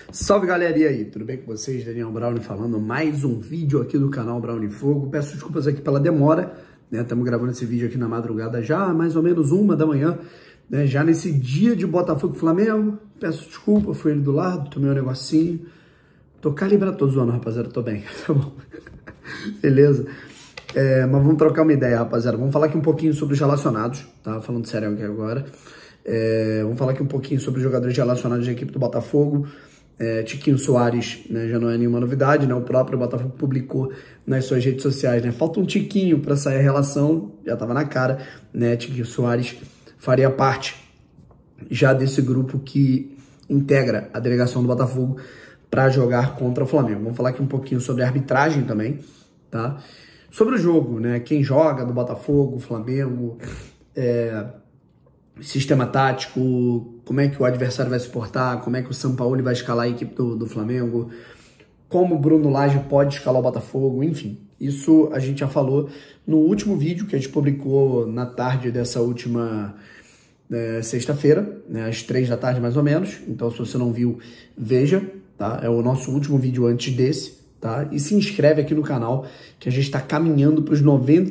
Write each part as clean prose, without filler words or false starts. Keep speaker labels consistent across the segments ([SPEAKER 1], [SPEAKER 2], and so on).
[SPEAKER 1] Salve galera, e aí? Tudo bem com vocês? Daniel Brownie falando, mais um vídeo aqui do canal Brownie Fogo. Peço desculpas aqui pela demora, né? Estamos gravando esse vídeo aqui na madrugada já, mais ou menos 1 da manhã, né? Já nesse dia de Botafogo e Flamengo. Peço desculpa, fui ali do lado, tomei um negocinho. Tô calibrado, tô zoando, rapaziada, tô bem, tá bom? Beleza? Mas vamos trocar uma ideia, rapaziada. Vamos falar aqui um pouquinho sobre os relacionados, tá? Falando sério aqui agora. Vamos falar aqui um pouquinho sobre os jogadores relacionados da equipe do Botafogo. Tiquinho Soares, né, já não é nenhuma novidade, né? O próprio Botafogo publicou nas suas redes sociais, né? Falta um tiquinho para sair a relação, já tava na cara, né? Tiquinho Soares faria parte já desse grupo que integra a delegação do Botafogo para jogar contra o Flamengo. Vamos falar aqui um pouquinho sobre a arbitragem também, tá? Sobre o jogo, né? Quem joga do Botafogo, Flamengo, sistema tático, como é que o adversário vai se portar, como é que o Sampaoli vai escalar a equipe do Flamengo, como o Bruno Lage pode escalar o Botafogo, enfim. Isso a gente já falou no último vídeo que a gente publicou na tarde dessa última sexta-feira, né, às 3 da tarde mais ou menos. Então, se você não viu, veja, tá? É o nosso último vídeo antes desse, tá? E se inscreve aqui no canal, que a gente está caminhando para os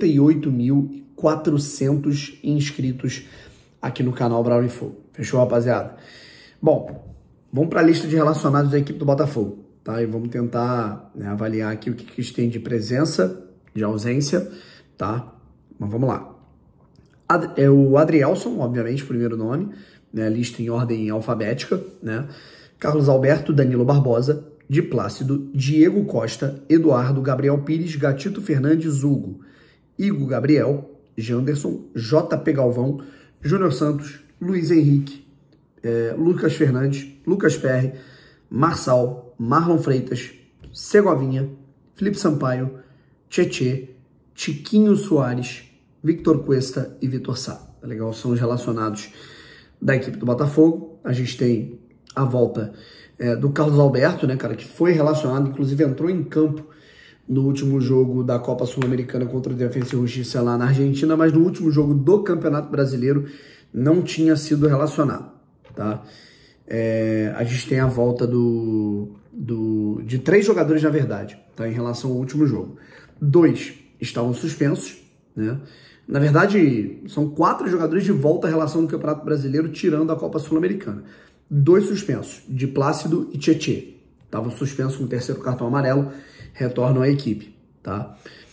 [SPEAKER 1] 98.400 inscritos aqui no canal Brownie Fogo. Fechou, rapaziada? Bom, vamos para a lista de relacionados da equipe do Botafogo, tá? E vamos tentar, né, avaliar aqui o que eles têm de presença, de ausência, tá? Mas vamos lá. O Adrielson, obviamente, primeiro nome, né? Lista em ordem alfabética, né? Carlos Alberto, Danilo Barbosa, Di Plácido, Diego Costa, Eduardo, Gabriel Pires, Gatito Fernandes, Hugo, Igor Gabriel, Janderson, JP Galvão, Júnior Santos, Luiz Henrique, Lucas Fernandes, Lucas Perry, Marçal, Marlon Freitas, Segovinha, Felipe Sampaio, Tietê, Tiquinho Soares, Victor Cuesta e Vitor Sá. Tá legal? São os relacionados da equipe do Botafogo. A gente tem a volta do Carlos Alberto, né, cara, que foi relacionado, inclusive entrou em campo no último jogo da Copa Sul-Americana contra o Defensa e Justiça lá na Argentina, mas no último jogo do Campeonato Brasileiro não tinha sido relacionado, tá? A gente tem a volta de 3 jogadores, na verdade, tá? Em relação ao último jogo. 2 estavam suspensos, né? Na verdade, são 4 jogadores de volta à relação do Campeonato Brasileiro, tirando a Copa Sul-Americana. 2 suspensos, Di Plácido e Tietê. Estavam suspensos com o 3º cartão amarelo, retornam à equipe, tá?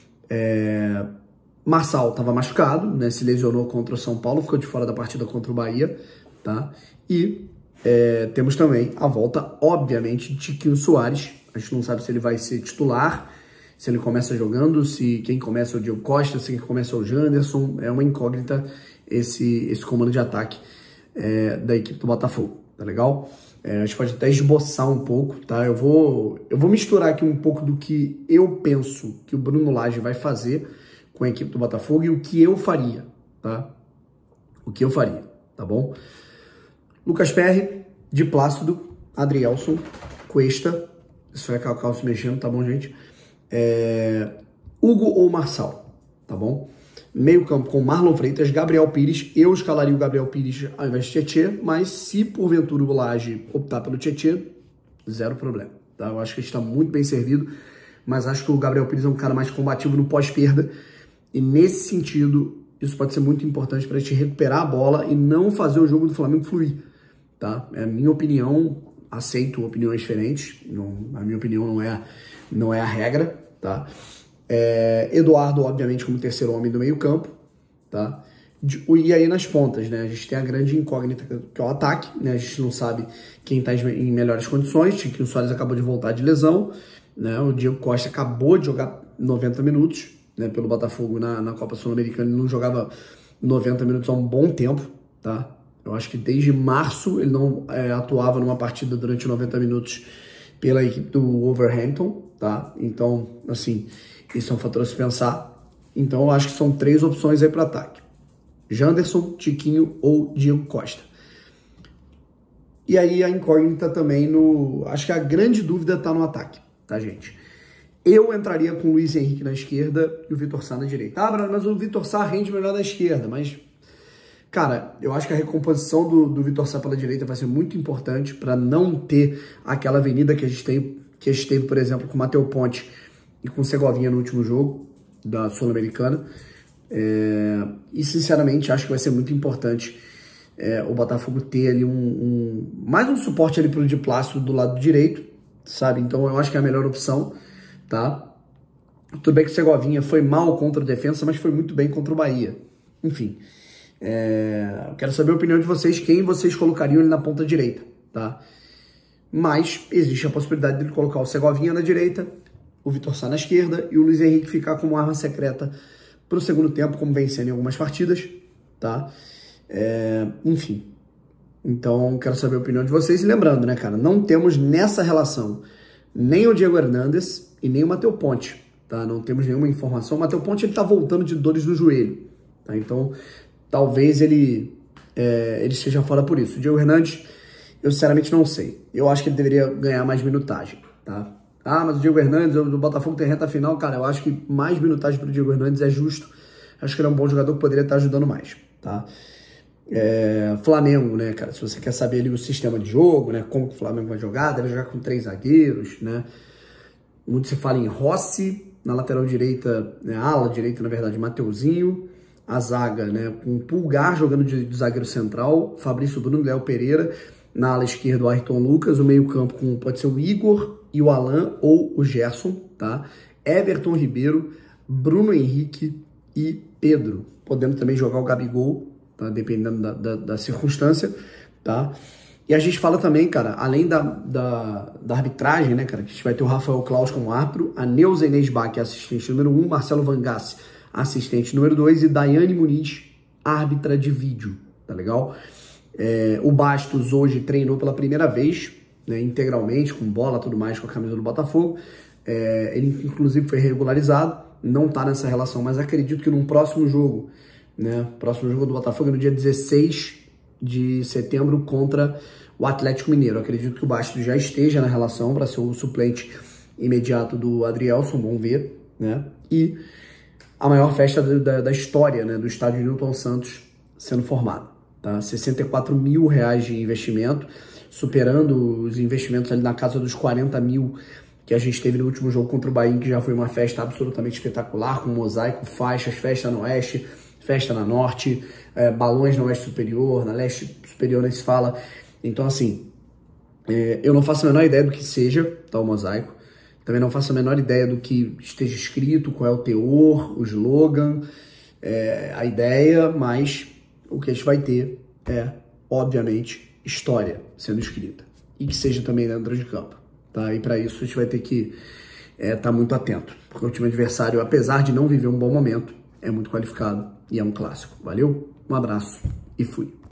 [SPEAKER 1] Marçal estava machucado, né? Se lesionou contra o São Paulo, ficou de fora da partida contra o Bahia, tá? E temos também a volta, obviamente, de Tiquinho Soares. A gente não sabe se ele vai ser titular, se ele começa jogando, se quem começa é o Diego Costa, se quem começa é o Janderson. É uma incógnita esse comando de ataque da equipe do Botafogo, tá legal? A gente pode até esboçar um pouco, tá? Eu vou misturar aqui um pouco do que eu penso que o Bruno Lage vai fazer com a equipe do Botafogo e o que eu faria, tá? O que eu faria, tá bom? Lucas Perry, Di Plácido, Adrielson, Cuesta, isso é Cacau se mexendo, tá bom, gente? Hugo ou Marçal, tá bom? Meio campo com Marlon Freitas, Gabriel Pires. Eu escalaria o Gabriel Pires ao invés de Tietê, mas se porventura o Lage optar pelo Tietê, zero problema, tá? Eu acho que ele está muito bem servido, mas acho que o Gabriel Pires é um cara mais combativo no pós-perda, e nesse sentido, isso pode ser muito importante para a gente recuperar a bola e não fazer o jogo do Flamengo fluir, tá? É a minha opinião, aceito opiniões diferentes, a minha opinião não é a regra, tá? Eduardo, obviamente, como terceiro homem do meio campo, tá? E aí nas pontas, né? A gente tem a grande incógnita que é o ataque, né? A gente não sabe quem tá em melhores condições. Tiquinho Soares acabou de voltar de lesão, né? O Diego Costa acabou de jogar 90 minutos, né? Pelo Botafogo na Copa Sul-Americana. Ele não jogava 90 minutos há um bom tempo, tá? Eu acho que desde março ele não atuava numa partida durante 90 minutos pela equipe do Wolverhampton, tá? Então, assim, isso é um fator a se pensar. Então, eu acho que são 3 opções aí para ataque: Janderson, Tiquinho ou Diego Costa. E aí a incógnita também acho que a grande dúvida tá no ataque, tá, gente? Eu entraria com o Luiz Henrique na esquerda e o Vitor Sá na direita. Ah, mas o Vitor Sá rende melhor na esquerda, mas cara, eu acho que a recomposição do Vitor Sá pela direita vai ser muito importante para não ter aquela avenida que a gente teve, por exemplo, com o Matheus Ponte e com o Segovinha no último jogo da Sul-Americana. E, sinceramente, acho que vai ser muito importante o Botafogo ter ali mais um suporte ali pro Di Plácido do lado direito, sabe? Então, eu acho que é a melhor opção, tá? Tudo bem que o Segovinha foi mal contra o Defensa, mas foi muito bem contra o Bahia. Enfim, quero saber a opinião de vocês, quem vocês colocariam ele na ponta direita, tá? Mas existe a possibilidade de colocar o Segovinha na direita, o Vitor Sá na esquerda e o Luiz Henrique ficar como arma secreta para o segundo tempo, como vem sendo em algumas partidas, tá? Enfim, então quero saber a opinião de vocês. E lembrando, né, cara, não temos nessa relação nem o Diego Hernandes e nem o Matheus Ponte, tá? Não temos nenhuma informação. O Matheus Ponte, ele tá voltando de dores no joelho, tá? Então, talvez ele esteja fora por isso. O Diego Hernandes, eu sinceramente não sei. Eu acho que ele deveria ganhar mais minutagem, tá? Ah, mas o Diego Hernandes, o Botafogo tem reta final, cara, eu acho que mais minutagem pro Diego Hernandes é justo. Acho que ele é um bom jogador que poderia estar ajudando mais, tá? Flamengo, né, cara, se você quer saber ali o sistema de jogo, né, como o Flamengo vai jogar, deve jogar com 3 zagueiros, né? Muito se fala em Rossi, na lateral direita, né, ala direita, na verdade, Mateuzinho, a zaga, né, com o Pulgar jogando de zagueiro central, Fabrício Bruno, Léo Pereira, na ala esquerda o Ayrton Lucas, o meio-campo pode ser o Igor e o Alan ou o Gerson, tá? Everton Ribeiro, Bruno Henrique e Pedro, podendo também jogar o Gabigol, tá? Dependendo da circunstância, tá? E a gente fala também, cara, além da arbitragem, né, cara, que a gente vai ter o Rafael Claus como árbitro, a Neuza Inês Bach, assistente número 1, Marcelo Vangassi, assistente número 2 e Daiane Muniz, árbitra de vídeo, tá legal? O Bastos hoje treinou pela primeira vez, né, integralmente, com bola, tudo mais, com a camisa do Botafogo. Ele, inclusive, foi regularizado, não tá nessa relação, mas acredito que num próximo jogo, né, próximo jogo do Botafogo é no dia 16 de setembro contra o Atlético Mineiro. Acredito que o Bastos já esteja na relação para ser o suplente imediato do Adrielson, vamos ver, né? E a maior festa da história, né, do estádio Newton Santos sendo formado, tá? R$64 mil de investimento, superando os investimentos ali na casa dos 40 mil que a gente teve no último jogo contra o Bahia, que já foi uma festa absolutamente espetacular, com mosaico, faixas, festa no oeste, festa na norte, balões na oeste superior, na leste superior nem se fala. Então, assim, eu não faço a menor ideia do que seja, tá, o mosaico. Também não faço a menor ideia do que esteja escrito, qual é o teor, o slogan, a ideia, mas o que a gente vai ter é, obviamente, história sendo escrita. E que seja também dentro de campo, tá? E para isso a gente vai ter que estar muito atento, porque o time adversário, apesar de não viver um bom momento, é muito qualificado e é um clássico. Valeu? Um abraço e fui.